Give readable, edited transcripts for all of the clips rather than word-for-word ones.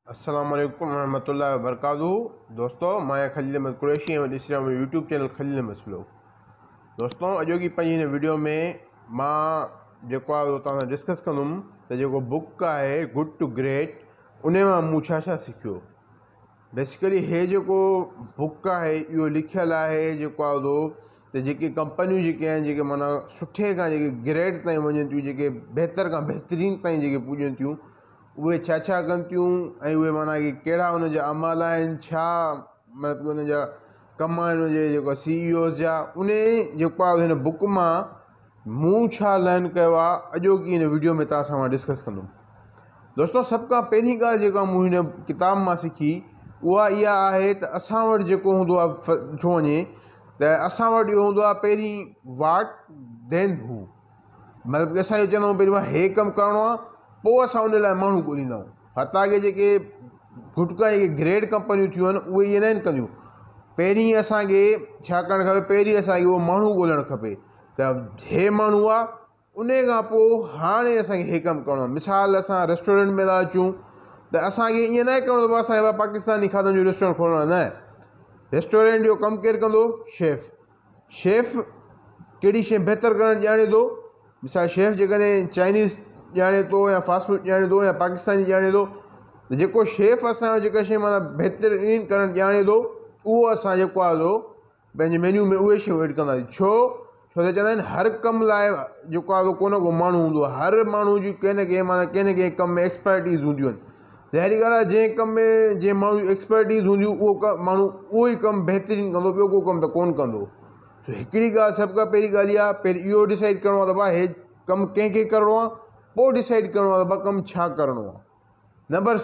अस्सलाम वालेकुम रहमतुल्लाहि व बरकातुहू। दोस्तों मैं खलील अहमद कुरैशी ऐं ॾिसी रहियो आहियां YouTube channel Khalil Ahmed vlog. दोस्तों अॼु की पंहिंजी हिन वीडियो में मां जेको आहे तव्हां सां डिस्कस कंदुमि त जेको बुक आहे गुड टू ग्रेट उन मां मूं छा छा सिखियो। बेसिकली हे जेको बुक आहे इहो लिखियलु आहे जेको आहे त जेके कंपनियूं जेके आहिनि जेके माना सुठे खां जेके ग्रेड ताईं वञनि थियूं, जेके बहितर खां बहितरीन ताईं जेके पुॼनि थियूं, उहे छा छा कनि थियूं ऐं उहे माना कि कहिड़ा उन जा अमल आहिनि, छा मतिलबु उन जा कम आहिनि उनजे जेको CEOs जा। उन जेको आहे हिन बुक मां मूं छा लर्न कयो आहे अॼोकी हिन वीडियो में तव्हां सां मां डिस्कस कंदुमि। दोस्तों सभ खां पहिरीं ॻाल्हि जेका मूं हिन किताब मां सिखी उहा इहा आहे त असां वटि जेको हूंदो आहे ॾिठो वञे त असां वटि इहो हूंदो आहे पहिरीं वाट देन हू, मतिलबु कि असां इहो चवंदा आहियूं पहिरीं हे कमु करिणो आहे, पोइ असां उन लाइ माण्हू ॻोल्हींदा आहियूं। हता कि जेके गुटका जेके ग्रेड कंपनियूं थियूं आहिनि उहे इहे न आहिनि कंदियूं। पहिरीं असांखे छा करणु खपे, पहिरीं असांखे उहो माण्हू ॻोल्हणु खपे त हे माण्हू आहे, उन खां पोइ हाणे असांखे हे कमु करिणो आहे। मिसाल असां रेस्टोरेंट में था अचूं त असांखे ईअं न आहे करिणो त असांखे पाकिस्तानी खाधनि जो रेस्टोरेंट खोलणो आहे, न। रेस्टोरेंट जो कमु केरु कंदो? शेफ़। शेफ़ कहिड़ी शइ बहितर करणु ॼाणे थो। मिसाल शेफ़ जेकॾहिं चाइनीज़ ॼाणे थो या फास्ट फूड ॼाणे थो या पाकिस्तानी ॼाणे थो, त जेको शेफ़ असांजो जेका शइ माना बहितरीन करणु ॼाणे थो उहो असां जेको आहे पंहिंजे मेन्यू में उहे शयूं एड कंदासीं। छो त चवंदा आहिनि हर कम लाइ जेको आहे को न को माण्हू हूंदो आहे। हर माण्हू जी कंहिं न कंहिं माना कंहिं न कंहिं कम में एक्सपर्टीज़ हूंदियूं आहिनि। ज़ाहिरी ॻाल्हि आहे जंहिं कम में जंहिं माण्हू जी एक्सपर्टीज़ हूंदियूं उहो माण्हू उहो ई कमु बहितरीनु कंदो, ॿियो को कमु त कोन्ह कंदो। हिकिड़ी ॻाल्हि सभ खां पहिरीं ॻाल्हि इहा, पहिरीं इहो डिसाइड करिणो आहे त भाउ हे कमु कंहिंखे करिणो आहे, पोइ डिसाइड करिणो आहे त भाउ कमु छा करिणो आहे। नंबर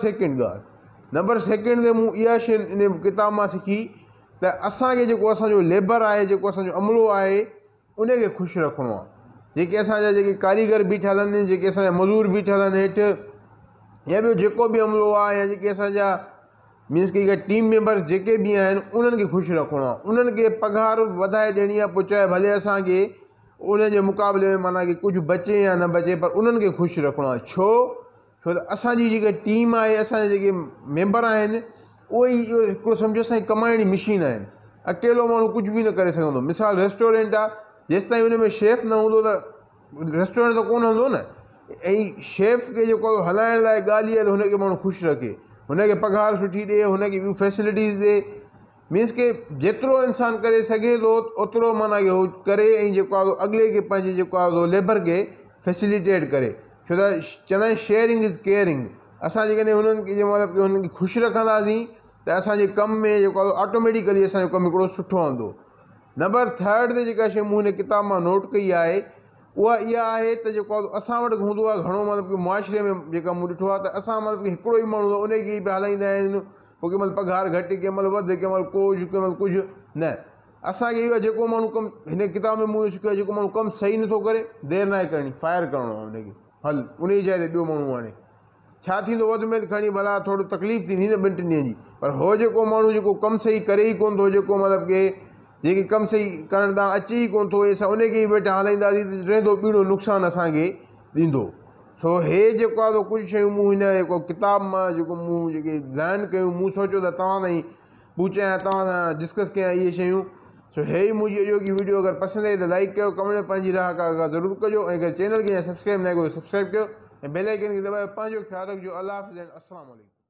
सेकेंड ते मूं इहा शइ इन किताब मां सिखी त असांखे जेको असांजो लेबर आहे, जेको असांजो अमलो आहे, उनखे ख़ुशि रखिणो आहे। जेके असांजा जेके कारीगर बीठल आहिनि, जेके असांजा मज़ूर बीठल आहिनि हेठि, या ॿियो जेको बि अमलो आहे, या जेके असांजा मीन्स की टीम मेंबर्स जेके बि आहिनि उन्हनि खे ख़ुशि रखिणो आहे। उन्हनि खे पघार वधाए ॾियणी आहे, पोइ चाहे भले असांखे उन जे मुक़ाबले में माना कि कुझु बचे या न बचे, पर उन्हनि खे ख़ुशि रखिणो आहे। छो त असांजी जेकी टीम आहे, असांजा जेके मेंबर आहिनि, उहे ई इहो हिकिड़ो सम्झो असांजी कमाइण जी मशीन आहिनि। अकेलो माण्हू कुझु बि न करे सघंदो। मिसाल रेस्टोरेंट आहे, जेसिताईं उन में शेफ़ न हूंदो त रेस्टोरेंट त कोन हलंदो न। ऐं शेफ़ खे जेको हलाइण लाइ ॻाल्हि आहे त हुनखे माण्हू ख़ुशि रखे, हुनखे पघार सुठी ॾिए, हुनखे ॿियूं फैसिलिटीज़ ॾिए। मीन्स के जेतिरो इंसानु करे सघे थो ओतिरो माना कि उहो करे, ऐं जेको आहे अॻिले खे पंहिंजे जेको आहे लेबर खे फैसिलिटेट करे। छो त चवंदा आहिनि शेयरिंग इज़ केयरिंग। असां जेकॾहिं हुननि खे मतिलबु कि हुननि खे ख़ुशि रखंदासीं त असांजे कम में जेको आहे ऑटोमेटिकली असांजो कमु हिकिड़ो सुठो हलंदो। नंबर थर्ड ते जेका शइ मूं हिन किताब मां नोट कई आहे उहा इहा आहे त जेको आहे असां वटि हूंदो आहे घणो मतिलबु कि मुआशिरे में जेका मूं ॾिठो आहे त असां मतिलबु कि हिकिड़ो ई माण्हू आहे उनखे ई बि हलाईंदा आहिनि। पोइ कंहिं महिल पघार घटि, कंहिं महिल वधि, कंहिं महिल कुझु न। असांखे इहो आहे जेको माण्हू कमु हिन किताब में मूं सिखियो आहे, जेको माण्हू कमु सही नथो करे, देरि न आहे करणी, फायर करिणो आहे हुनखे। हल उन जी जाइ ते ॿियो माण्हू आणे। छा थींदो? वधि में खणी भला थोरो तकलीफ़ थींदी न 2-3 ॾींहंनि जी, पर हो जेको माण्हू जेको कमु सही करे ई कोन थो, जेको मतिलबु कि जेके कमु सही करण तां अचे ई कोन थो, असां उनखे ई वेठा हलाईंदासीं त रहंदो ॿीणो नुक़सानु असांखे ॾींदो। सो हे जेको आहे कुझु शयूं मूं हिन जेको किताब मां जेको मूं जेके लर्न कयूं, मूं सोचियो त तव्हां ताईं पूछां, तव्हां सां डिस्कस कयां इहे शयूं। सो हे ई मुंहिंजी अॼोकी वीडियो अगरि पसंदि आई त लाइक कयो, कमेंट में पंहिंजी राह का ज़रूरु कजो, ऐं अगरि चैनल खे सब्सक्राइब न कयो सब्सक्राइब कयो, ऐं बेल आइकन खे दॿायो। पंहिंजो ख़्यालु रखिजो। अल्लाह हाफ़िज़, अस्सलामु अलैकुम।